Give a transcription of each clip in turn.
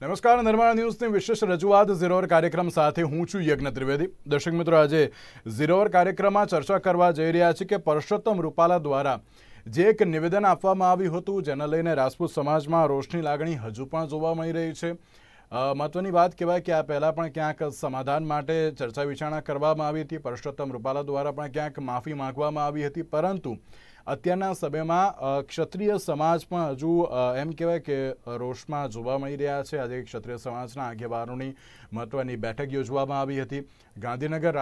નમસ્કાર, નિર્માણ ન્યૂઝની વિશેષ રજૂઆત ઝીરો અવર કાર્યક્રમ સાથે હું છું યજ્ઞ ત્રિવેદી। દર્શક મિત્રો, આજે ઝીરો અવર કાર્યક્રમમાં ચર્ચા કરવા જઈ રહ્યા છે કે પરસોત્તમ રૂપાલા દ્વારા જે એક નિવેદન આપવામાં આવ્યું હતું, જેને લઈને રાજપૂત સમાજમાં રોષની લાગણી હજુ પણ જોવા મળી રહી છે। મહત્વની વાત કહેવાય કે આ પહેલાં પણ ક્યાંક સમાધાન માટે ચર્ચા વિચારણા કરવામાં આવી હતી। પરસોત્તમ રૂપાલા દ્વારા પણ ક્યાંક માફી માંગવામાં આવી હતી, પરંતુ અત્યારના સમયમાં ક્ષત્રિય સમાજ પણ હજુ એમ કહેવાય કે રોષમાં જોવા મળી રહ્યા છે। આજે ક્ષત્રિય સમાજના આગેવાનોની મહત્વની બેઠક યોજવામાં આવી હતી ગાંધીનગર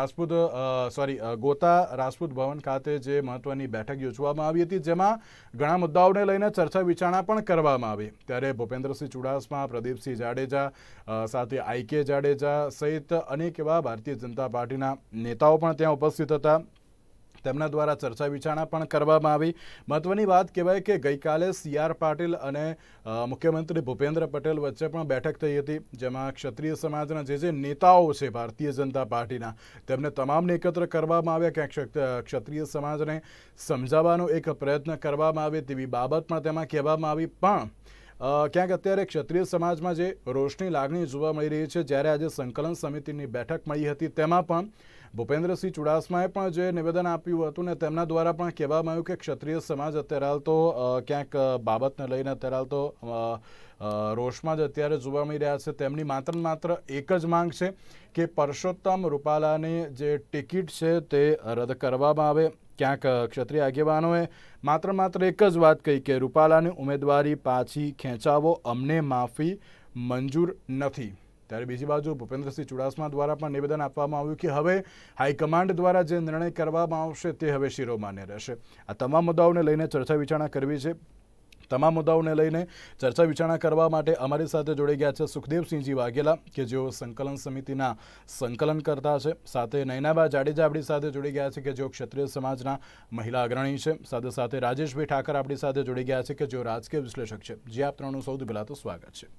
ગોતા રાજપૂત ભવન ખાતે। જે મહત્વની બેઠક યોજવામાં આવી હતી, જેમાં ઘણા મુદ્દાઓને લઈને ચર્ચા વિચારણા પણ કરવામાં આવી। ત્યારે ભૂપેન્દ્રસિંહ ચુડાસમા, પ્રદીપસિંહ જાડેજા, સાથે આઈ.કે. જાડેજા સહિત અનેક એવા ભારતીય જનતા પાર્ટીના નેતાઓ પણ ત્યાં ઉપસ્થિત હતા। તેમના દ્વારા ચર્ચા વિચારણા પણ કરવામાં આવી। મહત્વની વાત કહેવાય કે ગઈકાલે સી.આર. પાટીલ અને મુખ્યમંત્રી ભૂપેન્દ્ર પટેલ વચ્ચે પણ બેઠક થઈ હતી, જેમાં ક્ષત્રિય સમાજના જે નેતાઓ છે ભારતીય જનતા પાર્ટીના, તેમને તમામને એકત્ર કરવામાં આવ્યા। ક્યાંક ક્ષત્રિય સમાજને સમજાવવાનો એક પ્રયત્ન કરવામાં આવે તેવી બાબત પણ તેમાં કહેવામાં આવી। પણ ક્યાંક અત્યારે ક્ષત્રિય સમાજમાં જે રોષની લાગણી જોવા મળી રહી છે, જ્યારે આજે સંકલન સમિતિની બેઠક મળી હતી, તેમાં પણ ભૂપેન્દ્રસિંહ ચુડાસમાએ પણ જે નિવેદન આપ્યું હતું ને તેમના દ્વારા પણ કહેવામાં આવ્યું કે ક્ષત્રિય સમાજ અત્યારે હાલ તો ક્યાંક બાબતને લઈને અત્યારે હાલ તો રોષમાં જ અત્યારે જોવા મળી રહ્યા છે। તેમની માત્ર એક જ માંગ છે કે પરસોત્તમ રૂપાલાની જે ટિકિટ છે તે રદ કરવામાં આવે। ક્યાંક ક્ષત્રિય આગેવાનોએ માત્ર એક જ વાત કહી કે રૂપાલાની ઉમેદવારી પાછી ખેંચાવો, અમને માફી મંજૂર નથી। ત્યારે બીજી બાજુ ભૂપેન્દ્રસિંહ ચુડાસમા દ્વારા પણ નિવેદન આપવામાં આવ્યું કે હવે હાઈકમાન્ડ દ્વારા જે નિર્ણય કરવામાં આવશે તે હવે શિરોમાન્ય રહેશે। આ તમામ મુદ્દાઓને લઈને ચર્ચા વિચારણા કરવી છે। તમામ મુદ્દાઓને લઈને ચર્ચા વિચારણા કરવા માટે અમારી સાથે જોડાઈ ગયા છે સુખદેવસિંહજી વાઘેલા, કે જેઓ સંકલન સમિતિના સંકલન કરતા છે। સાથે નયનાબા જાડેજા આપણી સાથે જોડાઈ ગયા છે, કે જેઓ ક્ષત્રિય સમાજના મહિલા અગ્રણી છે। સાથે રાજેશભાઈ ઠાકર આપણી સાથે જોડાઈ ગયા છે, કે જેઓ રાજકીય વિશ્લેષક છે। જે આપ ત્રણનું સૌથી પહેલાં તો સ્વાગત છે।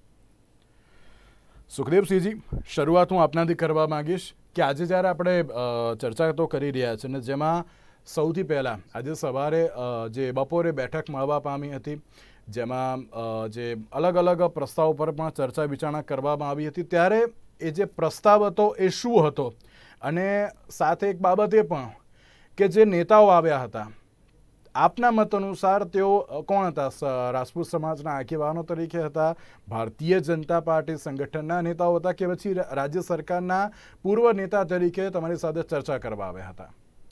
સુખદેવસિંહજી, શરૂઆત હું આપનાથી કરવા માંગીશ કે આજે જ્યારે આપણે ચર્ચા તો કરી રહ્યા છીએ ને, જેમાં સૌથી પહેલાં આજે સવારે જે બપોરે બેઠક મળવા પામી હતી, જેમાં જે અલગ અલગ પ્રસ્તાવ પર પણ ચર્ચા વિચારણા કરવામાં આવી હતી, ત્યારે એ જે પ્રસ્તાવ હતો એ શું હતો, અને સાથે એક બાબત એ પણ કે જે નેતાઓ આવ્યા હતા, આપના મત અનુસાર તેઓ કોણ હતા? રાજપૂત સમાજના આગેવાનો તરીકે હતા, ભારતીય જનતા પાર્ટી સંગઠનના નેતાઓ હતા, કે પછી રાજ્ય સરકારના પૂર્વ નેતા તરીકે તમારી સાથે ચર્ચા કરવા આવ્યા હતા?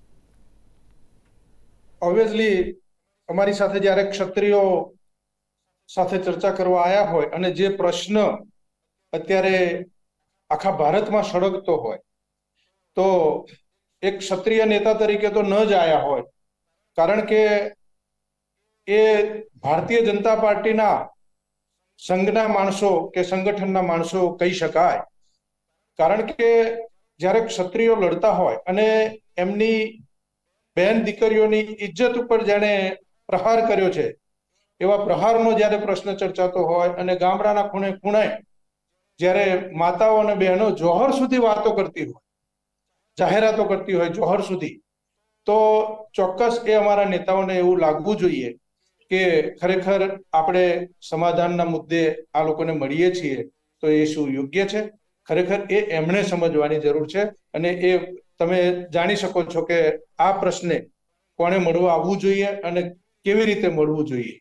ઓબ્વિયસલી અમારી સાથે જ્યારે ક્ષત્રિયો સાથે ચર્ચા કરવા આવ્યા હોય અને જે પ્રશ્ન અત્યારે આખા ભારતમાં સળગતો હોય, તો એક ક્ષત્રિય નેતા તરીકે તો ન જ આવ્યા હોય, કારણ કે એ ભારતીય જનતા પાર્ટીના સંઘના માણસો કે સંગઠનના માણસો કહી શકાય। કારણ કે જ્યારે ક્ષત્રિયો લડતા હોય અને એમની બહેન દીકરીઓની ઇજ્જત ઉપર જેણે પ્રહાર કર્યો છે, એવા પ્રહારનો જ્યારે પ્રશ્ન ચર્ચાતો હોય અને ગામડાના ખૂણે ખૂણે જ્યારે માતાઓ અને બહેનો જોહર સુધી વાતો કરતી હોય, જાહેરાતો કરતી હોય જોહર સુધી, તો ચોક્કસ એ અમારા નેતાઓને એવું લાગવું જોઈએ કે ખરેખર આપણે સમાધાનના મુદ્દે આ લોકોને મળીએ છીએ તો એ શું યોગ્ય છે? ખરેખર એ એમણે સમજવાની જરૂર છે। અને એ તમે જાણી શકો છો કે આ પ્રશ્ને કોને મળવા આવવું જોઈએ અને કેવી રીતે મળવું જોઈએ।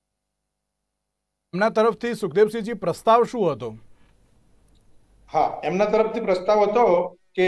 એમના તરફથી સુખદેવસિંહજી પ્રસ્તાવ શું હતો? હા, એમના તરફથી પ્રસ્તાવ હતો કે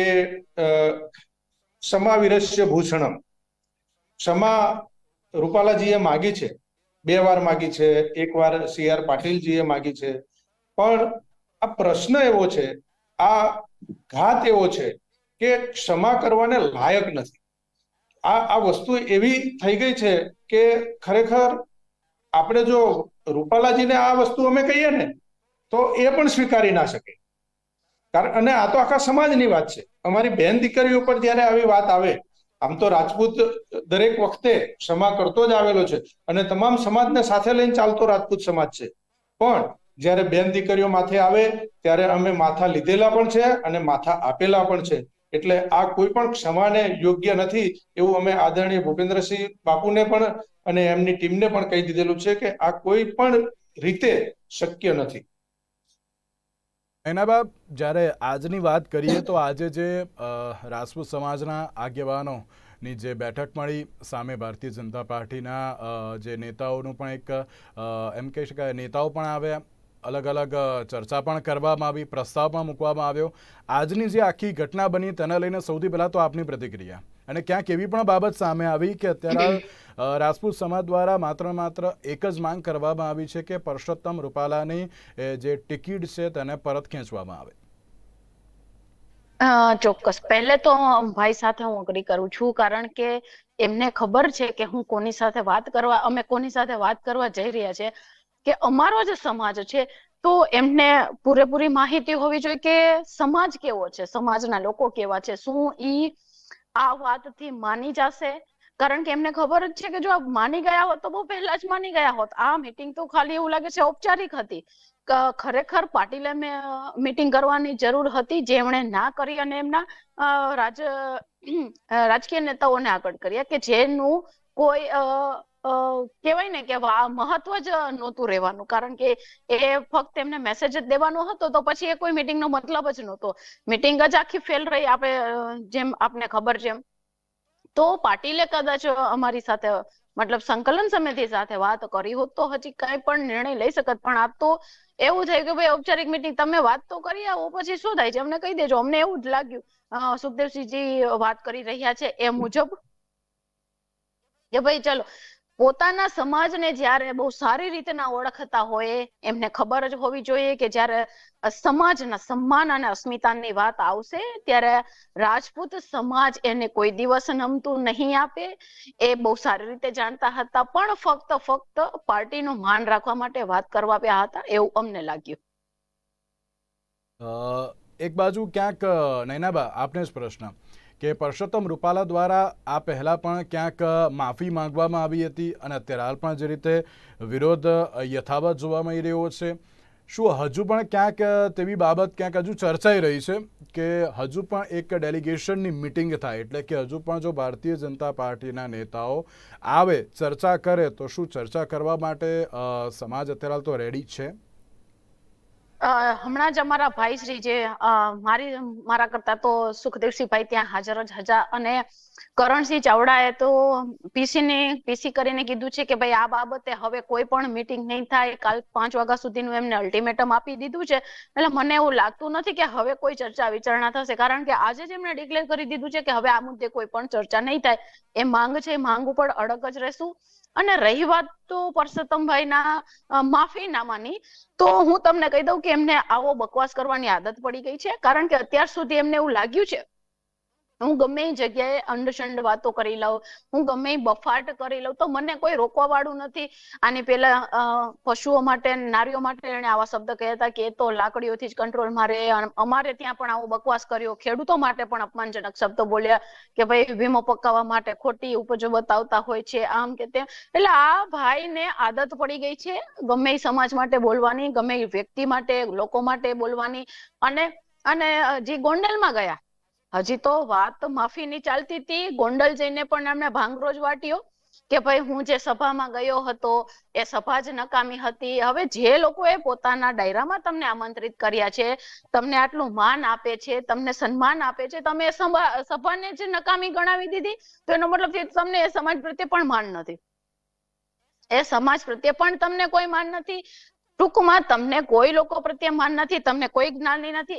સમાવિરસ્ય ભૂષણમ, ક્ષમા રૂપાલાજીએ માગી છે, 2 વાર માગી છે, 1 વાર સી.આર. પાટીલજીએ માગી છે, પણ આ પ્રશ્ન એવો છે, આ ઘાત એવો છે કે ક્ષમા કરવાને લાયક નથી। આ વસ્તુ એવી થઈ ગઈ છે કે ખરેખર આપણે જો રૂપાલાજીને આ વસ્તુ અમે કહીએ ને તો એ પણ સ્વીકારી ના શકે, કારણ અને આ તો આખા સમાજની વાત છે। અમારી બહેન દીકરીઓ પર જ્યારે આવી વાત આવે, આમ તો રાજપૂત દરેક વખતે ક્ષમા કરતો જ આવેલો છે અને તમામ સમાજને સાથે લઈને ચાલતો રાજપૂત સમાજ છે, પણ જ્યારે બેન દીકરીઓ માથે આવે ત્યારે અમે માથા લીધેલા પણ છે અને માથા આપેલા પણ છે। એટલે આ કોઈ પણ ક્ષમાને યોગ્ય નથી એવું અમે આદરણીય ભૂપેન્દ્રસિંહ બાપુને પણ અને એમની ટીમને પણ કહી દીધેલું છે કે આ કોઈ પણ રીતે શક્ય નથી। એનાબા, જ્યારે આજની વાત કરીએ તો આજે જે રાજપૂત સમાજના આગેવાનોની જે બેઠક મળી, સામે ભારતીય જનતા પાર્ટીના જે નેતાઓનું પણ એક એમ કહી શકાય નેતાઓ પણ આવ્યા, અલગ અલગ ચર્ચા પણ કરવામાં આવી, પ્રસ્તાવ પણ મૂકવામાં આવ્યો. આજની જે આખી ઘટના બની તેને લઈને સૌથી પહેલાં તો આપની પ્રતિક્રિયા, અને ક્યાંક એવી પણ બાબત સામે આવી કે અત્યારે રાજપૂત સમાજ દ્વારા માત્ર એક જ માંગ કરવામાં આવી છે કે પરસોત્તમ રૂપાલાની જે ટિકિટ છે તેને પરત ખેંચવામાં આવે. ચોક્કસ. પહેલે તો ભાઈ સાથે હું અગ્રી કરું છું, કારણ કે એમને ખબર છે કે હું કોની સાથે અમે કોની સાથે વાત કરવા જઈ રહ્યા છે, કે અમારો જે સમાજ છે તો એમને પૂરેપૂરી માહિતી હોવી જોઈએ કે સમાજ કેવો છે, સમાજના લોકો કેવા છે, શું ઈ આ વાતથી માની જશે. કારણ કે એમને ખબર જ છે કે જો માની ગયા હોત તો બહુ પહેલા જ માની ગયા હોત. આ મીટિંગ તો ખાલી એવું લાગે છે ઔપચારિક હતી. ખરેખર પાટીલે મીટિંગ કરવાની જરૂર હતી, જે એમણે ના કરી અને એમના રાજકીય નેતાઓને આગળ કર્યા કે જેનું કોઈ કહેવાય ને કે મહત્વ જ નહોતું રહેવાનું. કારણ કે એ ફક્ત એમને મેસેજ જ દેવાનો હતો, તો પછી એ કોઈ મીટિંગનો મતલબ જ નહોતો. મીટિંગ જ આખી ફેલ રહી. જેમ આપને ખબર છે તો પાટીલે કદાચ અમારી સાથે મતલબ સંકલન સમિતિ સાથે વાત કરી હોત તો હજી કઈ પણ નિર્ણય લઈ શકત. પણ આ તો એવું થયું કે ભાઈ ઔપચારિક મીટિંગ તમે વાત તો કરી આવો, પછી શું થાય છે અમને કહી દેજો. અમને એવું જ લાગ્યું સુખદેવસિંહજી વાત કરી રહ્યા છે એ મુજબ કે ભાઈ ચલો, પોતાના સમાજને જ્યારે બહુ સારી રીતે ના ઓળખતા હોય, એમને ખબર જ હોવી જોઈએ કે જ્યારે સમાજના સન્માન અને અસ્મિતાની વાત આવશે ત્યારે રાજપૂત સમાજ એને કોઈ દિવસ નમતું નહીં આપે. એ બહુ સારી રીતે જાણતા હતા, પણ ફક્ત પાર્ટીનું માન રાખવા માટે વાત કરવા આવ્યા હતા એવું અમને લાગ્યું. એક બાજુ ક્યાંક નૈનાબા આપને જ પ્રશ્ન કે પરસોત્તમ રૂપાલા દ્વારા આ પહેલા પણ ક્યાંક માફી માંગવામાં આવી હતી અને અત્યારે હાલ પણ જે રીતે વિરોધ યથાવત જોવા મળી રહ્યો છે, શું હજુ પણ ક્યાંક તેવી બાબત ક્યાંક હજુ ચર્ચાઈ રહી છે કે હજુ પણ એક ડેલિગેશનની મિટિંગ થાય, એટલે કે હજુ પણ જો ભારતીય જનતા પાર્ટીના નેતાઓ આવે ચર્ચા કરે તો શું ચર્ચા કરવા માટે સમાજ અત્યારે હાલ તો રેડી છે? હમણાં જ અમારા ભાઈશ્રી જે મારા કરતા તો સુખદેવસિંહભાઈ ત્યાં હાજર જ હતા, અને કરણસિંહ ચાવડાએ તો પીસી કરીને કીધું છે કે ભાઈ આ બાબતે હવે કોઈ પણ મીટિંગ નહીં થાય. કાલ 5 વાગ્યા સુધીનું એમને અલ્ટિમેટમ આપી દીધું છે. એટલે મને એવું લાગતું નથી કે હવે કોઈ ચર્ચા વિચારણા થશે, કારણ કે આજે જ એમણે ડિક્લેર કરી દીધું છે કે હવે આ મુદ્દે કોઈ પણ ચર્ચા નહીં થાય. એ માંગ છે, માંગ ઉપર અડગ જ રહેશું. અને રહી વાત તો પરસોત્તમભાઈના માફીનામાની, તો હું તમને કહી દઉં કે એમને આવો બકવાસ કરવાની આદત પડી ગઈ છે. કારણ કે અત્યાર સુધી એમને એવું લાગ્યું છે હું ગમે એ જગ્યાએ અંડશંડ વાતો કરી લઉં, હું ગમે એ બફાટ કરી લઉં તો મને કોઈ રોકવા વાળું નથી. આની પેલા પશુઓ માટે, નારીઓ માટે એને આવા શબ્દ કહ્યા હતા કે એ તો લાકડીઓથી જ કંટ્રોલમાં રહે. અમારે ત્યાં પણ આવો બકવાસ કર્યો. ખેડૂતો માટે પણ અપમાનજનક શબ્દો બોલ્યા કે ભાઈ વીમો પકાવવા માટે ખોટી ઉપજો બતાવતા હોય છે, આમ કે તેમ. એટલે આ ભાઈને આદત પડી ગઈ છે ગમે એ સમાજ માટે બોલવાની, ગમે એ વ્યક્તિ માટે, લોકો માટે બોલવાની. અને જે ગોંડલમાં ગયા, હજી તો વાત માફીની ચાલતી હતી, ગોંડલ જઈને પણ એમને ભાંગરોજ વાટ્યો કે ભાઈ હું જે સભામાં ગયો હતો એ સભા જ નકામી હતી. હવે જે લોકોએ પોતાના ડાયરામાં તમને આમંત્રિત કર્યા છે, તમને આટલું માન આપે છે, તમને સન્માન આપે છે, તમે એ સભાને જ નકામી ગણાવી દીધી, તો એનો મતલબ તમને એ સમાજ પ્રત્યે પણ માન નથી. એ સમાજ પ્રત્યે પણ તમને કોઈ માન નથી. ટૂંકમાં તમને કોઈ લોકો પ્રત્યે માન નથી, તમને કોઈ જ્ઞાની નથી.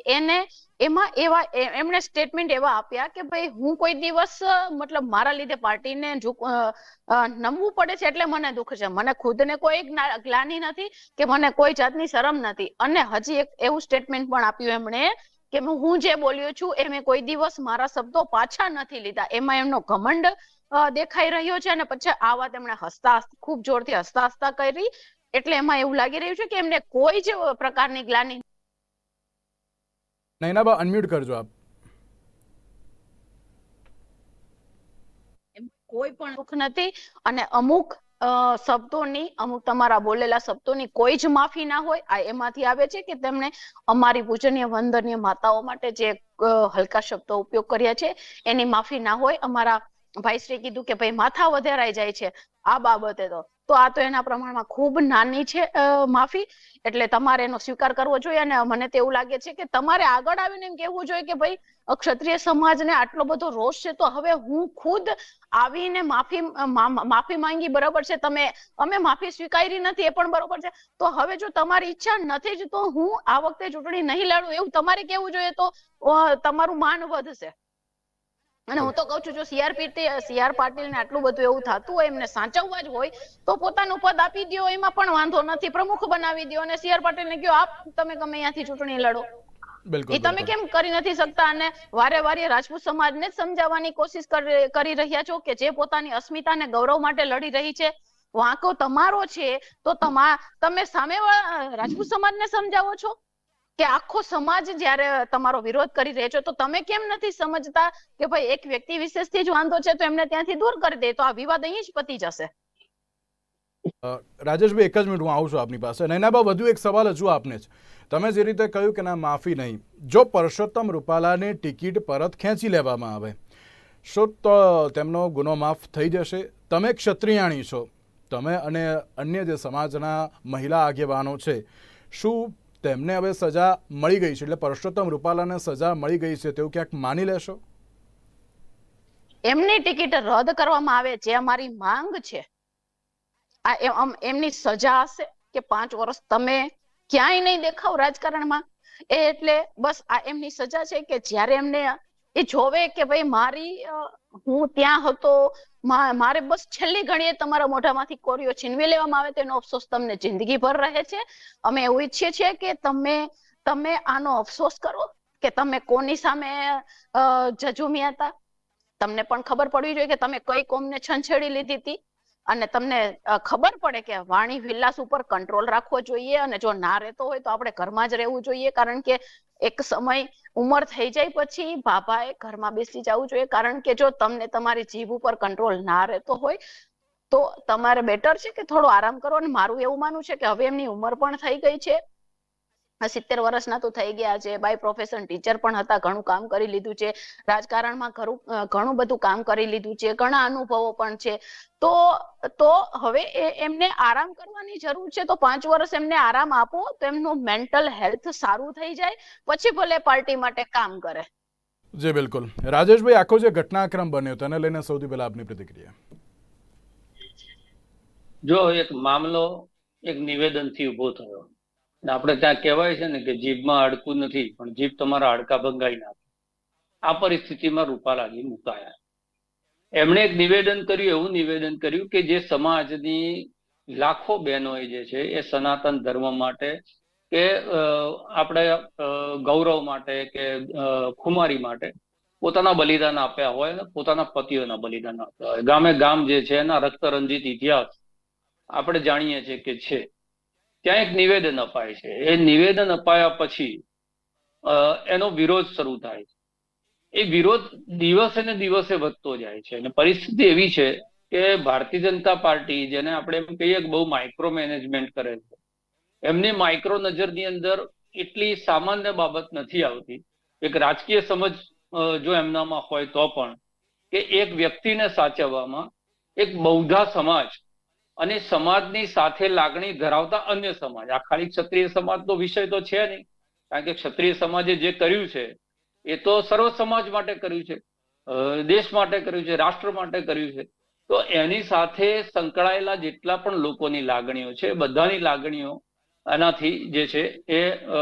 એમણે સ્ટેટમેન્ટ એવા આપ્યા કે ભાઈ હું કોઈ દિવસ મતલબ મારા લીધે પાર્ટીને નમવું પડે છે એટલે મને દુઃખ છે, મને ખુદને કોઈ ગ્લાનિ નથી કે મને કોઈ જાતની શરમ નથી. અને હજી એક એવું સ્ટેટમેન્ટ પણ આપ્યું એમણે કે હું જે બોલ્યો છું એ મેં કોઈ દિવસ મારા શબ્દો પાછા નથી લીધા. એમાં એમનો ઘમંડ દેખાઈ રહ્યો છે. અને પછી આ વાત એમણે ખૂબ જોરથી હસતા કરી, એટલે એમાં એવું લાગી રહ્યું છે કે એમને કોઈ જ પ્રકારની ગ્લાનિ. નૈનાબા અનમ્યુટ કરજો આપ. કોઈ પણ દુઃખ નથી. અને અમુક શબ્દોની, અમુક તમારા બોલેલા શબ્દોની કોઈ જ માફી ના હોય. આ એમાંથી આવે છે કે તેમણે અમારી પૂજનીય વંદનીય માતાઓ માટે જે હલકા શબ્દો ઉપયોગ કર્યા છે એની માફી ના હોય. અમારા ભાઈશ્રી કીધું કે ભાઈ માથા વધારાઈ જાય છે આ બાબતે, તો તો આ તો એના પ્રમાણમાં ખૂબ નાની છે માફી, એટલે તમારે એનો સ્વીકાર કરવો જોઈએ. અને મને તો એવું લાગે છે કે તમારે આગળ આવીને એમ કહેવું જોઈએ કે ભાઈ ક્ષત્રિય સમાજને આટલો બધો રોષ છે તો હવે હું ખુદ આવીને માફી માંગી, બરોબર છે, અમે માફી સ્વીકારી નથી એ પણ બરોબર છે, તો હવે જો તમારી ઈચ્છા નથી જ તો હું આ વખતે ચૂંટણી નહીં લડું એવું તમારે કહેવું જોઈએ, તો તમારું માન વધશે. અને હું તો કઉ છું જો CR પાટીલને આટલું બધું એવું થતું હોય, એમને સાચવવા જ હોય તો પોતાનું પદ આપી દો, એમાં પણ વાંધો નથી, પ્રમુખ બનાવી દો અને CR પાટીલને કહો આપ તમે ગમે ત્યાંથી ચૂંટણી લડો. એ તમે કેમ કરી નથી શકતા? અને વારે વારે રાજપૂત સમાજને જ સમજાવવાની કોશિશ કરી રહ્યા છો કે જે પોતાની અસ્મિતા અને ગૌરવ માટે લડી રહી છે, વાંકો તમારો છે, તો તમે સામે રાજપૂત સમાજને સમજાવો છો કે આખો સમાજ જ્યારે તમારો વિરોધ કરી રહ્યો છે, તો તમે કેમ નથી સમજતા કે ભાઈ એક વ્યક્તિ વિશેષથી જ વાંધો છે તો એમને ત્યાંથી દૂર કરી દે તો આ વિવાદ અહીં જ પતી જશે. રાજેશભાઈ, એક જ મિનિટ, હું આવું છું આપની પાસે. નૈનાબા, વધુ એક સવાલ હજુ આપને જ. તમે જે રીતે કહ્યું કે ના માફી નહીં, જો પરસોત્તમ રૂપાલાની ટિકિટ પરત ખેંચી લેવામાં આવે શું તો તેમનો ગુનો માફ થઈ જશે? તમે ક્ષત્રિયાણી છો, તમે અને અન્ય જે સમાજના મહિલા આગેવાનો છે, શું તેમને હવે સજા મળી ગઈ છે, એટલે પરસોત્તમ રૂપાલાને સજા મળી ગઈ છે તેવું ક્યાંક માની લેશો? એમની ટિકિટ રદ કરવામાં આવે જે અમારી માંગ છે, આ એમની સજા હશે કે 5 વર્ષ તમે ક્યાંય નહીં દેખાવ રાજકારણમાં, એટલે બસ આ એમની સજા છે કે જ્યારે એમને એ જોવે કે ભાઈ હું ત્યાં હતો, મારે બસ છેલ્લી ઘડીએ તમારા મોઢામાંથી કોરિયો છીનવી લેવામાં આવે તેનો અફસોસ તમને જિંદગીભર રહે છે. અમે એવું ઈચ્છીએ છીએ કે તમે આનો અફસોસ કરો કે તમે કોની સામે ઝઝૂમ્યા હતા. તમને પણ ખબર પડવી જોઈએ કે તમે કઈ કોમને છંછેડી લીધી હતી, અને તમને ખબર પડે કે વાણી વિલાસ ઉપર કંટ્રોલ રાખવો જોઈએ, અને જો ના રહેતો હોય તો આપણે ઘરમાં જ રહેવું જોઈએ, કારણ કે એક સમય ઉંમર થઈ જાય પછી બાબાએ ઘરમાં બેસી જવું જોઈએ, કારણ કે જો તમને તમારી જીભ ઉપર કંટ્રોલ ના રહેતો હોય તો તમારે બેટર છે કે થોડો આરામ કરો. અને મારું એવું માનવું છે કે હવે એમની ઉંમર પણ થઈ ગઈ છે, 70 વર્ષના તો થઈ ગયા છે, બાય પ્રોફેશન ટીચર પણ હતા, ઘણું કામ કરી લીધું છે, રાજકારણમાં ઘણું બધું કામ કરી લીધું છે, ઘણા અનુભવો પણ છે, તો હવે એમને આરામ કરવાની જરૂર છે. તો 5 વર્ષ એમને આરામ આપો તો એમનું મેન્ટલ હેલ્થ સારું થઈ જાય, પછી ભલે પાર્ટી માટે કામ કરે. જી બિલકુલ. રાજેશભાઈ, આખો જે ઘટનાક્રમ બન્યો તેને લઈને સૌથી પહેલા આપની પ્રતિક્રિયા. જો એક મામલો એક નિવેદનથી ઉભો થયો, આપણે ત્યાં કહેવાય છે ને કે જીભમાં હાડકું નથી પણ જીભ તમારા હાડકા ભંગાઈ નાખે. આ પરિસ્થિતિમાં રૂપાલાજી મુકાયા. એમણે એક નિવેદન કર્યું, એવું નિવેદન કર્યું કે જે સમાજની લાખો બહેનોએ જે છે એ સનાતન ધર્મ માટે કે આપણે ગૌરવ માટે કે ખુમારી માટે પોતાના બલિદાન આપ્યા હોય અને પોતાના પતિઓના બલિદાન આપ્યા હોય. ગામે ગામ જે છે એના રક્તરંજિત ઇતિહાસ આપણે જાણીએ છીએ કે છે. ત્યાં એક નિવેદન અપાય છે. એ નિવેદન અપાયા પછી એનો વિરોધ શરૂ થાય છે. એ વિરોધ દિવસે ને દિવસે વધતો જાય છે, અને પરિસ્થિતિ એવી છે કે ભારતીય જનતા પાર્ટી, જેને આપણે એમ કહીએ કે બહુ માઇક્રો મેનેજમેન્ટ કરે છે, એમની માઇક્રો નજરની અંદર એટલી સામાન્ય બાબત નથી આવતી. એક રાજકીય સમજ જો એમનામાં હોય તો પણ કે એક વ્યક્તિને સાચવવામાં એક બૌદ્ધા સમાજ અને સમાજની સાથે લાગણી ધરાવતા અન્ય સમાજ, આ ખાલી ક્ષત્રિય સમાજનો વિષય તો છે નહીં, કારણ કે ક્ષત્રિય સમાજે જે કર્યું છે એ તો સર્વ સમાજ માટે કર્યું છે, દેશ માટે કર્યું છે, રાષ્ટ્ર માટે કર્યું છે. તો એની સાથે સંકળાયેલા જેટલા પણ લોકોની લાગણીઓ છે, બધાની લાગણીઓ આનાથી જે છે એ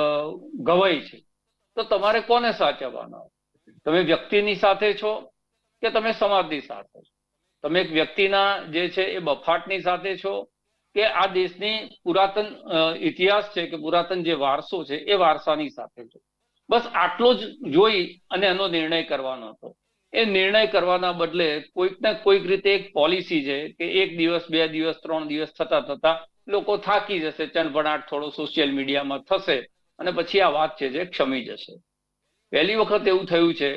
ગવાઈ છે. તો તમારે કોને સાચવવાના? તમે વ્યક્તિની સાથે છો કે તમે સમાજની સાથે છો? તમે એક વ્યક્તિના જે છે એ બફાટની સાથે છો કે આ દેશની પુરાતન ઇતિહાસ છે કે પુરાતન જે વારસો છે એ વારસાની સાથે છો? બસ આટલો જ જોઈ અને એનો નિર્ણય કરવાનો હતો. એ નિર્ણય કરવાના બદલે કોઈક ને કોઈક રીતે એક પોલિસી છે કે 1 દિવસ 2 દિવસ 3 દિવસ થતા લોકો થાકી જશે, ચણભણાટ થોડો સોશિયલ મીડિયામાં થશે અને પછી આ વાત છે જે ક્ષમી જશે. પહેલી વખત એવું થયું છે,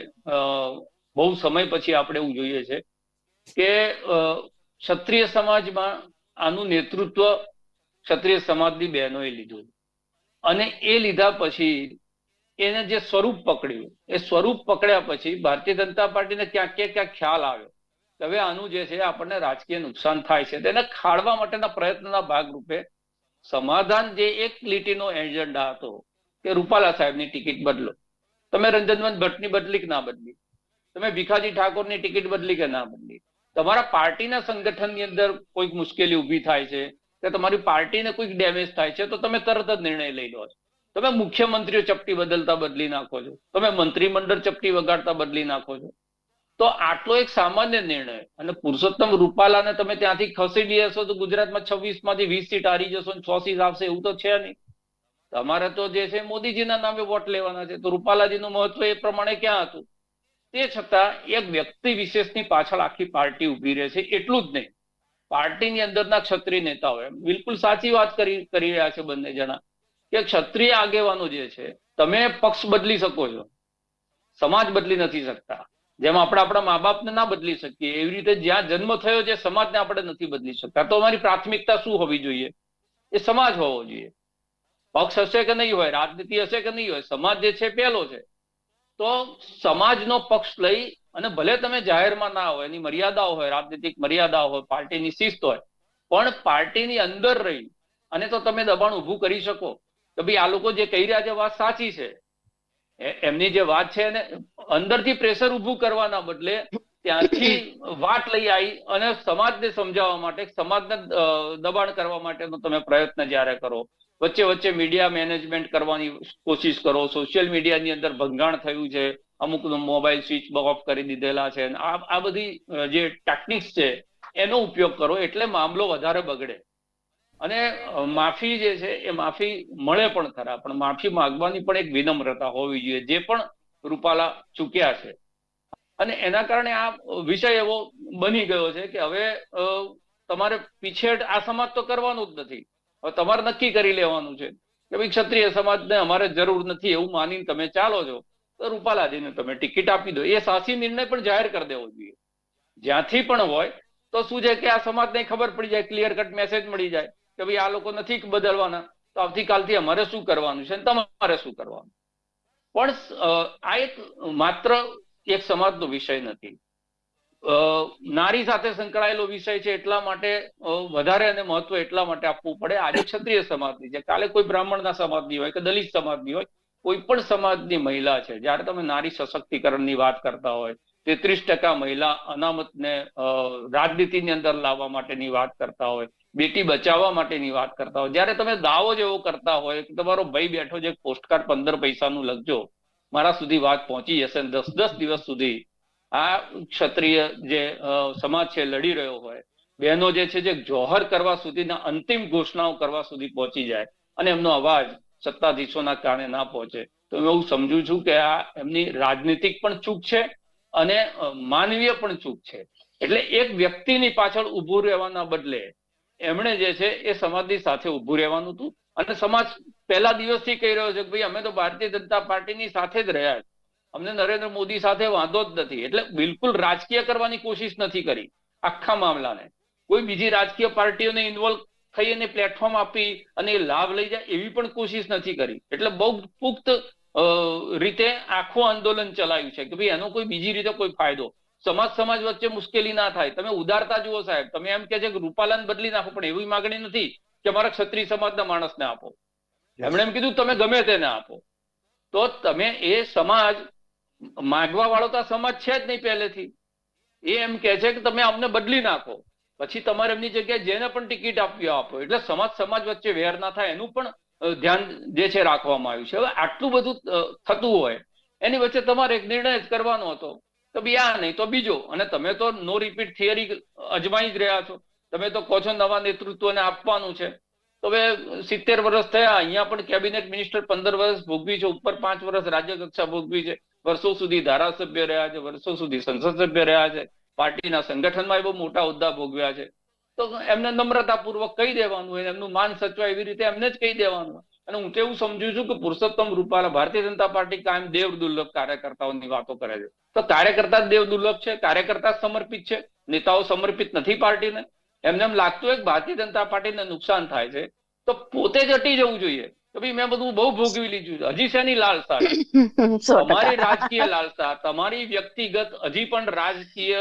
બહુ સમય પછી આપણે એવું જોઈએ છે કે ક્ષત્રિય સમાજમાં આનું નેતૃત્વ ક્ષત્રિય સમાજની બહેનોએ લીધું, અને એ લીધા પછી એને જે સ્વરૂપ પકડ્યું, એ સ્વરૂપ પકડ્યા પછી ભારતીય જનતા પાર્ટીને ક્યાંક ખ્યાલ આવ્યો હવે આનું જે છે આપણને રાજકીય નુકસાન થાય છે, તેને ખાળવા માટેના પ્રયત્નના ભાગરૂપે સમાધાન જે એક લીટીનો એજન્ડા હતો કે રૂપાલા સાહેબની ટિકિટ બદલો. તમે રંજનબેન ભટ્ટની બદલી કે ના બદલી? તમે ભીખાજી ઠાકોરની ટિકિટ બદલી કે ના બદલી? તમારા પાર્ટીના સંગઠનની અંદર કોઈક મુશ્કેલી ઊભી થાય છે કે તમારી પાર્ટીને કોઈક ડેમેજ થાય છે તો તમે તરત જ નિર્ણય લઈ લો છો. તમે મુખ્યમંત્રીઓ ચપટી બદલતા બદલી નાખો છો, તમે મંત્રીમંડળ ચપટી વગાડતા બદલી નાખો છો. તો આટલો એક સામાન્ય નિર્ણય, અને પુરુષોત્તમ રૂપાલાને તમે ત્યાંથી ખસેડી હશો તો ગુજરાતમાં 26 માંથી 20 સીટ હારી જશો અને 6 સીટ આવશે એવું તો છે નહીં. તમારે તો જે છે મોદીજીના નામે વોટ લેવાના છે, તો રૂપાલાજીનું મહત્વ એ પ્રમાણે ક્યાં હતું? તે છતાં એક વ્યક્તિ વિશેષની પાછળ આખી પાર્ટી ઉભી રહે છે. એટલું જ નહીં, પાર્ટીની અંદરના ક્ષત્રિય નેતાઓ, બિલકુલ સાચી વાત કરી રહ્યા છે બંને જણા, કે ક્ષત્રિય આગેવાનો જે છે, તમે પક્ષ બદલી શકો છો, સમાજ બદલી નથી શકતા. જેમ આપણે આપણા મા બાપને ના બદલી શકીએ, એવી રીતે જ્યાં જન્મ થયો છે સમાજને આપણે નથી બદલી શકતા. તો અમારી પ્રાથમિકતા શું હોવી જોઈએ? એ સમાજ હોવો જોઈએ. પક્ષ હશે કે નહીં હોય, રાજનીતિ હશે કે નહીં હોય, સમાજ જે છે પહેલો છે. તો સમાજનો પક્ષ લઈ અને ભલે તમે જાહેરમાં ના હોય, એની મર્યાદાઓ હોય, રાજનીતિક મર્યાદાઓ હોય, પાર્ટીની શિસ્ત હોય, પણ પાર્ટીની અંદર રહી અને તો તમે દબાણ ઊભું કરી શકો કે ભાઈ આ લોકો જે કહી રહ્યા છે વાત સાચી છે. એમની જે વાત છે એને અંદરથી પ્રેશર ઊભું કરવાના બદલે ત્યાંથી વાત લઈ આવી અને સમાજને સમજાવવા માટે, સમાજને દબાણ કરવા માટેનો તમે પ્રયત્ન જ્યારે કરો, વચ્ચે વચ્ચે મીડિયા મેનેજમેન્ટ કરવાની કોશિશ કરો, સોશિયલ મીડિયાની અંદર ભંગાણ થયું છે, અમુક મોબાઈલ સ્વિચ ઓફ કરી દીધેલા છે, આ બધી જે ટેકનિક્સ છે એનો ઉપયોગ કરો એટલે મામલો વધારે બગડે. અને માફી જે છે એ માફી મળે પણ ખરા, પણ માફી માંગવાની પણ એક વિનમ્રતા હોવી જોઈએ, જે પણ રૂપાલા ચૂક્યા છે. અને એના કારણે આ વિષય એવો બની ગયો છે કે હવે તમારે પીછેડ આ સમાજ તો કરવાનું જ નથી. હવે તમારે નક્કી કરી લેવાનું છે કે ભાઈ ક્ષત્રિય સમાજને અમારે જરૂર નથી એવું માનીને તમે ચાલો છો તો રૂપાલાજીને તમે ટિકિટ આપી દો. એ સાચી નિર્ણય પણ જાહેર કરી દેવો જોઈએ. જ્યાંથી પણ હોય તો શું છે કે આ સમાજને ખબર પડી જાય, ક્લિયર કટ મેસેજ મળી જાય કે ભાઈ આ લોકો નથી બદલવાના, તો આવતીકાલથી અમારે શું કરવાનું છે તમારે શું કરવાનું. પણ આ એક માત્ર એક સમાજનો વિષય નથી, નારી સાથે સંકળાયેલો વિષય છે, એટલા માટે વધારે અને મહત્વ એટલા માટે આપવું પડે. આજે ક્ષત્રિય સમાજની છે, કાલે કોઈ બ્રાહ્મણના સમાજની હોય કે દલિત સમાજની હોય, કોઈ પણ સમાજની મહિલા છે, જ્યારે તમે નારી સશક્તિકરણની વાત કરતા હોય, 33% મહિલા અનામતને રાજનીતિની અંદર લાવવા માટેની વાત કરતા હોય, બેટી બચાવવા માટેની વાત કરતા હોય, જ્યારે તમે દાવો જેવો કરતા હોય કે તમારો ભાઈ બેઠો છે, પોસ્ટકાર્ડ 15 પૈસાનું લખજો, મારા સુધી વાત પહોંચી જશે, 10 દિવસ સુધી આ ક્ષત્રિય જે સમાજ છે લડી રહ્યો હોય, બહેનો જે છે જે જોહર કરવા સુધીના અંતિમ ઘોષણાઓ કરવા સુધી પહોંચી જાય અને એમનો અવાજ સત્તાધીશોના કારણે ના પહોંચે, તો હું એવું સમજુ છું કે આ એમની રાજનીતિક પણ ચૂક છે અને માનવીય પણ ચૂક છે. એટલે એક વ્યક્તિની પાછળ ઊભું રહેવાના બદલે એમણે જે છે એ સમાજની સાથે ઊભું રહેવાનું હતું. અને સમાજ પહેલા દિવસથી કહી રહ્યો છે કે ભાઈ અમે તો ભારતીય જનતા પાર્ટીની સાથે જ રહ્યા છે, અમને નરેન્દ્ર મોદી સાથે વાંધો જ નથી. એટલે બિલકુલ રાજકીય કરવાની કોશિશ નથી કરી આખા મામલાને. કોઈ બીજી રાજકીય પાર્ટીઓને ઇન્વોલ્વ થઈ અને પ્લેટફોર્મ આપી અને લાભ લઈ જાય એવી પણ કોશિશ નથી કરી. એટલે બહુ પુખ્ત રીતે આખું આંદોલન ચલાવ્યું છે કે ભાઈ એનો કોઈ બીજી રીતે કોઈ ફાયદો, સમાજ વચ્ચે મુશ્કેલી ના થાય. તમે ઉદારતા જુઓ સાહેબ, તમે એમ કે છે કે રૂપાલાને બદલી નાખો, પણ એવી માગણી નથી કે અમારા ક્ષત્રિય સમાજના માણસને આપો. એમણે એમ કીધું તમે ગમે તેને આપો. તો તમે એ સમાજ માગવા વાળો તો સમાજ છે જ નહીં પહેલેથી. એ એમ કે છે કે તમે અમને બદલી નાખો, પછી તમારે એમની જગ્યાએ જેને પણ ટિકિટ આપવી આપો. એટલે સમાજ વચ્ચે વેર ના થાય એનું પણ ધ્યાન જે છે રાખવામાં આવ્યું છે. હવે આટલું બધું થતું હોય એની વચ્ચે તમારે એક નિર્ણય જ કરવાનો હતો તો બી આ નહીં તો બીજો. અને તમે તો નો રિપીટ થિયરી અજમાઈ જ રહ્યા છો. તમે તો કહો છો નવા નેતૃત્વને આપવાનું છે. તો હવે 70 વર્ષ થયા, અહીંયા પણ કેબિનેટ મિનિસ્ટર 15 વર્ષ ભોગવી છે, ઉપર 5 વર્ષ રાજ્ય કક્ષા ભોગવી છે, વર્ષો સુધી ધારાસભ્ય રહ્યા છે, વર્ષો સુધી સંસદ સભ્ય રહ્યા છે, પાર્ટીના સંગઠનમાં બહુ મોટા હોદ્દા ભોગવ્યા છે. તો એમને નમ્રતાપૂર્વક કહી દેવાનું હોય, એમનું માન સચવાય એવી રીતે એમને જ કહી દેવાનું હોય. અને હું તો એવું સમજુ છું કે પુરુષોત્તમ રૂપાલા, ભારતીય જનતા પાર્ટી કાયમ દેવ દુર્લભ કાર્યકર્તાઓની વાતો કરે છે. તો કાર્યકર્તા જ દેવ દુર્લભ છે, કાર્યકર્તા સમર્પિત છે, નેતાઓ સમર્પિત નથી પાર્ટીને. એમને એમ લાગતું હોય કે ભારતીય જનતા પાર્ટીને નુકસાન થાય છે તો પોતે જ હટી જવું જોઈએ કે ભાઈ મેં બધું બહુ ભોગવી લીધું છે, હજી શેની લાલસા છે? તમારી રાજકીય લાલસા, તમારી વ્યક્તિગત હજી પણ રાજકીય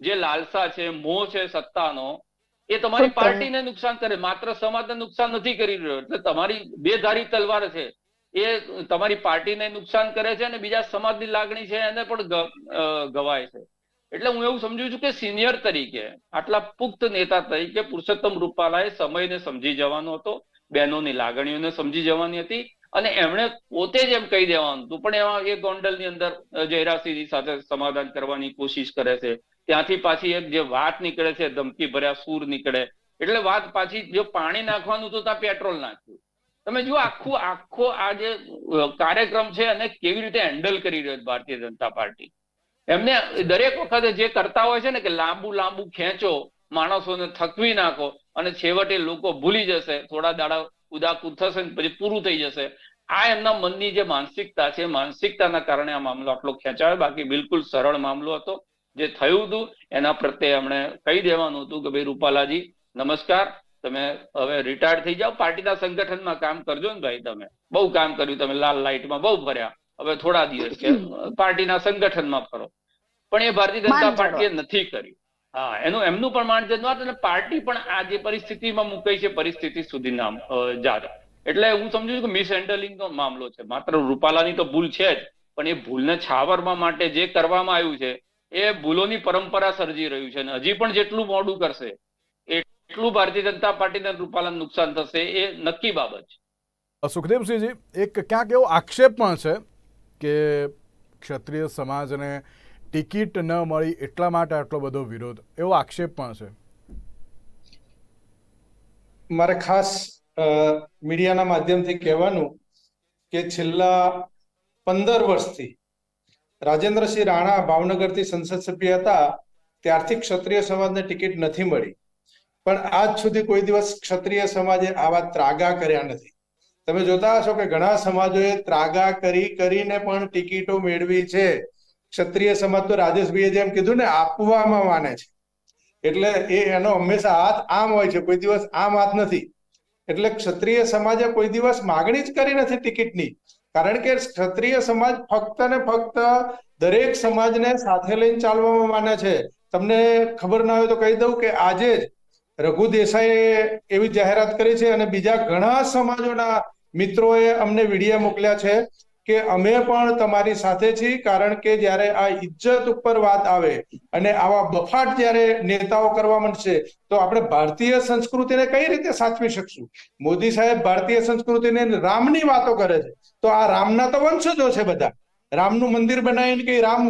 જે લાલસા છે, મોહ છે સત્તાનો, એ તમારી પાર્ટીને નુકસાન કરે, માત્ર સમાજને નુકસાન નથી કરી રહ્યો. એટલે તમારી બે ધારી તલવાર છે, એ તમારી પાર્ટીને નુકસાન કરે છે અને બીજા સમાજની લાગણી છે એને પણ ગવાય છે. એટલે હું એવું સમજુ છું કે સિનિયર તરીકે, આટલા પુખ્ત નેતા તરીકે પુરુષોત્તમ રૂપાલાએ સમયને સમજી જવાનો હતો, બહેનોની લાગણીઓને સમજી જવાની હતી, અને એમણે પોતે જ એમ કહી દેવાનું હતું. પણ એમાં એ ગોંડલની અંદર જયરાસિંહજી સાથે સમાધાન કરવાની કોશિશ કરે છે, ત્યાંથી પાછી એક જે વાત નીકળે છે, ધમકી ભર્યા સૂર નીકળે, એટલે વાત પાછી જો પાણી નાખવાનું તો ત્યાં પેટ્રોલ નાખ્યું. તમે જુઓ આખો આ જે કાર્યક્રમ છે અને કેવી રીતે હેન્ડલ કરી રહ્યો છે ભારતીય જનતા પાર્ટી. એમને દરેક વખતે જે કરતા હોય છે ને કે લાંબુ ખેંચો, માણસોને થકવી નાખો અને છેવટે લોકો ભૂલી જશે, થોડા દાડા ઉદાકૂદ થશે ને પછી પૂરું થઈ જશે. આ એમના મનની જે માનસિકતા છે, માનસિકતાના કારણે આ મામલો આટલો ખેંચાયો. બાકી બિલકુલ સરળ મામલો હતો. જે થયું હતું એના પ્રત્યે એમણે કહી દેવાનું હતું કે ભાઈ રૂપાલાજી નમસ્કાર, તમે હવે રિટાયર્ડ થઈ જાઓ, પાર્ટીના સંગઠનમાં કામ કરજો ને ભાઈ, તમે બહુ કામ કર્યું, તમે લાલ લાઇટમાં બહુ ફર્યા, હવે થોડા દિવસ કે પાર્ટીના સંગઠનમાં ફરો. પણ એ ભારતીય જનતા પાર્ટીએ નથી કર્યું. હા, એમનું પણ માન જન્માત, અને પાર્ટી પણ આ જે પરિસ્થિતિમાં મુકાઈ છે પરિસ્થિતિ સુધી નામ જાત. એટલે હું સમજુ છું કે મિસહેન્ડલિંગ નો મામલો છે. માત્ર રૂપાલાની તો ભૂલ છે જ, પણ એ ભૂલને છાવરવા માટે જે કરવામાં આવ્યું છે એ ભૂલોની પરંપરા સર્જી રહ્યું છે, અને હજી પણ જેટલું મોડું કરશે એટલું ભારતીય જનતા પાર્ટીને રૂપાલાને નુકસાન થશે, એ નક્કી બાબત છે. સુખદેવસિંહજી, એક ક્યાંક એવો આક્ષેપ પણ છે કે ક્ષત્રિય સમાજને ટિકિટ ન મળી એટલા માટે આટલો બધો વિરોધ, એવો આક્ષેપ પણ છે. મારે ખાસ મીડિયાના માધ્યમથી કહેવાનું કે છેલ્લા 15 વર્ષથી રાજેન્દ્રસિંહ રાણા ભાવનગરથી સંસદ સભ્ય હતા ત્યારથી ક્ષત્રિય સમાજને ટિકિટ નથી મળી, પણ આજ સુધી કોઈ દિવસ ક્ષત્રિય સમાજે આવા ત્રાગા કર્યા નથી. તમે જોતા હશો કે ઘણા સમાજોએ ત્રાગા કરીને પણ ટિકિટો મેળવી છે. ક્ષત્રિય સમાજ તો રાજેશભાઈએ જેમ કીધું ને, આપવામાં માને છે. એટલે એનો હંમેશા હાથ આમ હોય છે, કોઈ દિવસ આમ હાથ નથી. એટલે ક્ષત્રિય સમાજે કોઈ દિવસ માગણી જ કરી નથી ટિકિટની, કારણ કે ક્ષત્રિય સમાજ ફક્ત ને ફક્ત દરેક સમાજને સાથે લઈને ચાલવામાં માને છે. તમને ખબર ના હોય તો કહી દઉં કે આજે જ રઘુ દેસાઈએ એવી જાહેરાત કરી છે, અને બીજા ઘણા સમાજોના મિત્રોએ અમને વિડીયો મોકલ્યા છે કે અમે પણ તમારી સાથે છીએ, કારણ કે જ્યારે આ ઇજ્જત ઉપર વાત આવે અને આવા બફાટ જ્યારે નેતાઓ કરવા માંડશે તો આપણે ભારતીય સંસ્કૃતિને કઈ રીતે સાચવી શકશું? મોદી સાહેબ ભારતીય સંસ્કૃતિને રામની વાતો કરે છે, તો આ રામના તો વંશજો છે બધા. રામનું મંદિર બનાવીને કે રામ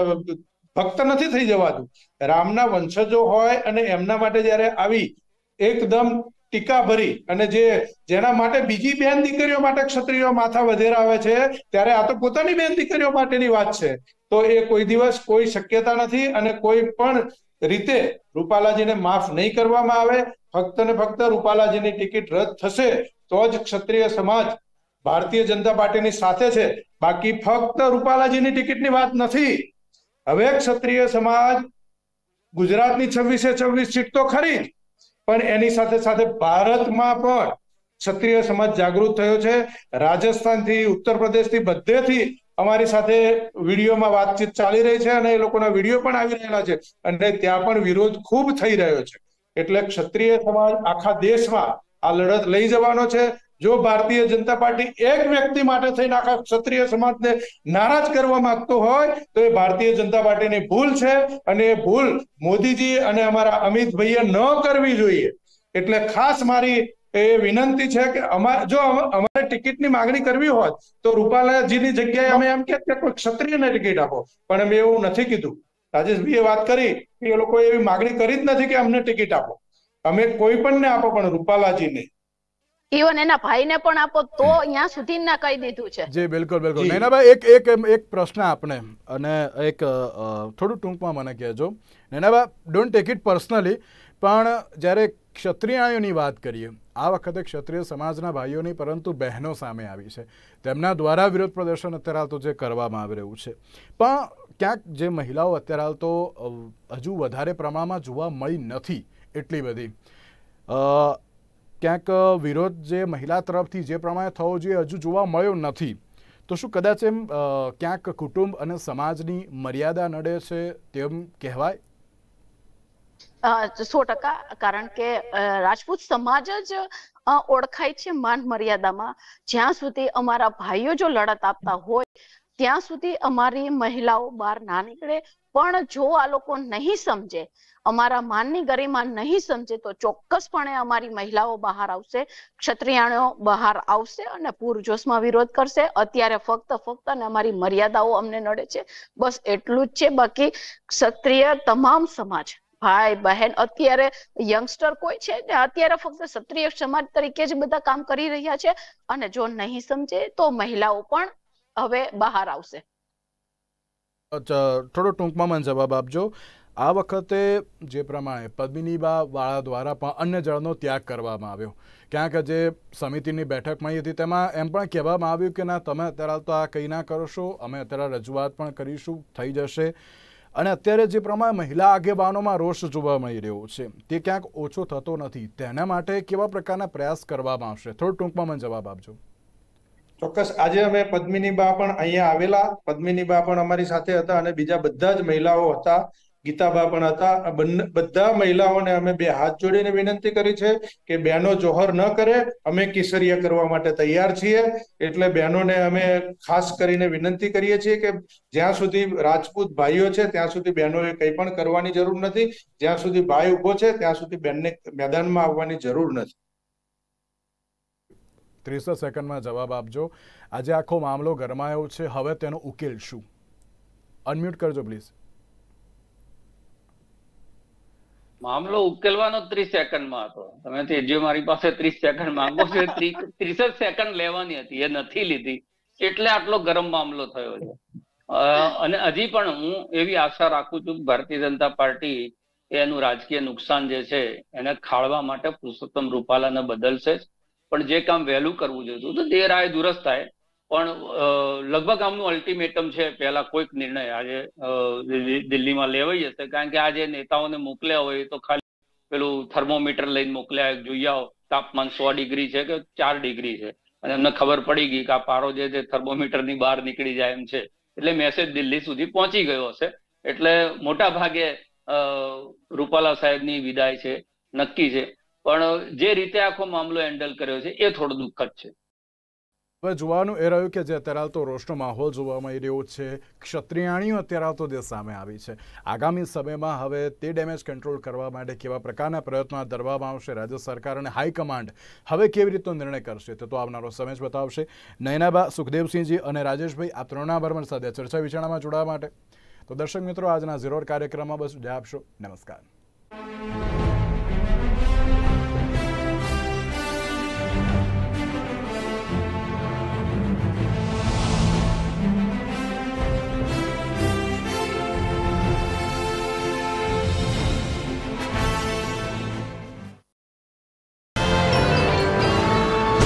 ભક્ત નથી થઈ જવાતું. રામના વંશજો હોય અને એમના માટે જ્યારે આવી એકદમ ટીકા ભરી અને જેના માટે બીજી બેન દીકરીઓ માટે ક્ષત્રિયો માથા વધેરાવે છે, ત્યારે આ તો પોતાની બેન દીકરીઓ માટેની વાત છે. તો એ કોઈ દિવસ કોઈ શક્યતા નથી, અને કોઈ પણ રીતે રૂપાલાજીને માફ નહીં કરવામાં આવે. ફક્ત ને ફક્ત રૂપાલાજીની ટિકિટ રદ થશે તો જ ક્ષત્રિય સમાજ ભારતીય જનતા પાર્ટીની સાથે છે. બાકી ફક્ત રૂપાલાજીની ટિકિટની વાત નથી. હવે ક્ષત્રિય સમાજ ગુજરાતની 26 સીટ તો ખરી, પણ એની સાથે સાથે ભારતમાં પણ ક્ષત્રિય સમાજ જાગૃત થયો છે. રાજસ્થાનથી, ઉત્તર પ્રદેશથી, બધેથી અમારી સાથે વિડીયોમાં વાતચીત ચાલી રહી છે, અને એ લોકોના વિડીયો પણ આવી રહેલા છે, અને ત્યાં પણ વિરોધ ખૂબ થઈ રહ્યો છે. એટલે ક્ષત્રિય સમાજ આખા દેશમાં આ લડત લઈ જવાનો છે. જો ભારતીય જનતા પાર્ટી એક વ્યક્તિ માટે થઈને આખા ક્ષત્રિય સમાજને નારાજ કરવા માંગતો હોય તો એ ભારતીય જનતા પાર્ટીની ભૂલ છે, અને એ ભૂલ મોદીજી અને અમારા અમિતભાઈએ ન કરવી જોઈએ. એટલે ખાસ મારી એ વિનંતી છે કે જો અમારે ટિકિટની માંગણી કરવી હોત તો રૂપાલાજીની જગ્યાએ અમે એમ કે કોઈ ક્ષત્રિયને ટિકિટ આપો, પણ અમે એવું નથી કીધું. રાજેશભાઈએ વાત કરી કે એ લોકો એવી માંગણી કરી જ નથી કે અમને ટિકિટ આપો. અમે કોઈ પણ ને આપો, પણ રૂપાલાજીને ઇવન એના ભાઈને પણ આપો તો અહીંયા સુધી ના કહી દીધું છે. જી બિલકુલ બિલકુલ. નૈનાભાઈ, એક પ્રશ્ન આપને, અને એક થોડું ટૂંકમાં મને કહેજો. નૈનાભાઈ, ડોન્ટ ટેક ઇટ પર્સનલી, પણ જ્યારે ક્ષત્રિયાણીઓની વાત કરીએ, આ વખતે ક્ષત્રિય સમાજના ભાઈઓની પરંતુ બહેનો સામે આવી છે, તેમના દ્વારા વિરોધ પ્રદર્શન અત્યારે હાલ તો જે કરવામાં આવી રહ્યું છે, પણ ક્યાંક જે મહિલાઓ અત્યારે હાલ તો હજુ વધારે પ્રમાણમાં જોવા મળી નથી એટલી બધી, ક્યાંક વિરોધ જે મહિલા તરફથી જે પ્રમાણે થવો જોઈએ હજુ જોવા મળ્યો નથી. તો શું કદાચ એમ ક્યાંક કુટુંબ અને સમાજની મર્યાદા નડે છે તેમ કહેવાય? 100%, કારણ કે રાજપૂત સમાજ જ ઓળખાય છે માન મર્યાદામાં. જ્યાં સુધી અમારા ભાઈઓ જો લડત આપતા હોય ત્યાં સુધી અમારી મહિલાઓ બહાર ના નીકળે. પણ જો આ લોકો નહીં સમજે, અમારા માનની ગરિમા નહીં સમજે, તો ચોક્કસપણે અમારી મહિલાઓ બહાર આવશે, ક્ષત્રિયાણીઓ બહાર આવશે અને પૂરજોશમાં વિરોધ કરશે. અત્યારે ફક્ત અને અમારી મર્યાદાઓ અમને નડે છે, બસ એટલું જ છે. બાકી ક્ષત્રિય તમામ સમાજ, ભાઈ બહેન, અત્યારે યંગસ્ટર કોઈ છે ને, અત્યારે ફક્ત ક્ષત્રિય સમાજ તરીકે જ બધા કામ કરી રહ્યા છે. અને જો નહીં સમજે તો મહિલાઓ પણ હવે બહાર આવશે. થોડો ટૂંકમાં મને જવાબ આપજો. આ વખતે જે પ્રમાણે પદ્મિનીબા વાળા દ્વારા પણ અન્ય જળનો ત્યાગ કરવામાં આવ્યો, ક્યાંક જે સમિતિની બેઠક મળી હતી તેમાં એમ પણ કહેવામાં આવ્યું કે ના, તમે અત્યારે તો આ કંઈ ના કરશો, અમે અત્યારે રજૂઆત પણ કરીશું, થઈ જશે. અને અત્યારે જે પ્રમાણે મહિલા આગેવાનોમાં રોષ જોવા મળી રહ્યો છે તે ક્યાંક ઓછો થતો નથી. તેના માટે કેવા પ્રકારના પ્રયાસ કરવામાં આવશે? થોડો ટૂંકમાં મને જવાબ આપજો. ચોક્કસ. આજે અમે પદ્મિનીબા પણ અહીંયા આવેલા, પદ્મિનીબા પણ અમારી સાથે હતા અને બીજા બધા જ મહિલાઓ હતા, ગીતાબા પણ હતા. બધા મહિલાઓને અમે બે હાથ જોડીને વિનંતી કરી છે કે બહેનો જોહર ન કરે, અમે કેસરિયા કરવા માટે તૈયાર છીએ. એટલે બહેનોને અમે ખાસ કરીને વિનંતી કરીએ છીએ કે જ્યાં સુધી રાજપૂત ભાઈઓ છે ત્યાં સુધી બહેનોએ કંઈ પણ કરવાની જરૂર નથી. જ્યાં સુધી ભાઈ ઉભો છે ત્યાં સુધી બહેનને મેદાનમાં આવવાની જરૂર નથી. 30 સેકન્ડમાં જવાબ આપજો. આજે આખો મામલો ગરમાયો છે, હવે તેનો ઉકેલ શું? અનમ્યુટ કરજો પ્લીઝ. મામલો ઉકેલવાનો 30 સેકન્ડમાં હતો. તમે જે મારી પાસે 30 સેકન્ડ માંગો છો, 30 સેકન્ડ લેવાની હતી, એ નથી લીધી, એટલે આટલો ગરમ મામલો થયો છે. અને હજી પણ હું એવી આશા રાખું છું કે ભારતીય જનતા પાર્ટી એનું રાજકીય નુકસાન જે છે એને ખાળવા માટે પુરુષોત્તમ રૂપાલાને બદલશે. પણ જે કામ વહેલું કરવું જોઈએ તો દેર આય દુરસ્ત થાય. પણ લગભગ આમનું અલ્ટિમેટમ છે, પહેલા કોઈક નિર્ણય આજે દિલ્હીમાં લેવાઈ જશે. કારણ કે આ જે નેતાઓને મોકલ્યા હોય તો ખાલી પેલું થર્મોમીટર લઈને મોકલ્યા, જોઈ આવો તાપમાન 100 ડિગ્રી છે કે 4 ડિગ્રી છે, અને એમને ખબર પડી ગઈ કે આ પારો જે થર્મોમીટરની બહાર નીકળી જાય એમ છે. એટલે મેસેજ દિલ્હી સુધી પહોંચી ગયો હશે. એટલે મોટા ભાગે રૂપાલા સાહેબની વિદાય છે, નક્કી છે. પણ જે રીતે આખો મામલો હેન્ડલ કર્યો છે એ થોડો દુઃખદ છે. હવે જોવાનું એ રહ્યું કે જે અત્યારે તો રોષનો માહોલ જોવા મળી રહ્યો છે, ક્ષત્રિયાણીઓ અત્યારે તો જે સામે આવી છે, આગામી સમયમાં હવે તે ડેમેજ કંટ્રોલ કરવા માટે કેવા પ્રકારના પ્રયત્નો ધરવામાં આવશે, રાજ્ય સરકાર અને હાઈકમાન્ડ હવે કેવી રીતનો નિર્ણય કરશે તે તો આવનારો સમય જ બતાવશે. નયનાબા, સુખદેવસિંહજી અને રાજેશભાઈ, આ ત્રણના બરાબર સાથે ચર્ચા વિચારણામાં જોડાવા માટે તો દર્શક મિત્રો આજના ઝીરો કાર્યક્રમમાં બસ જય આપશો. નમસ્કાર.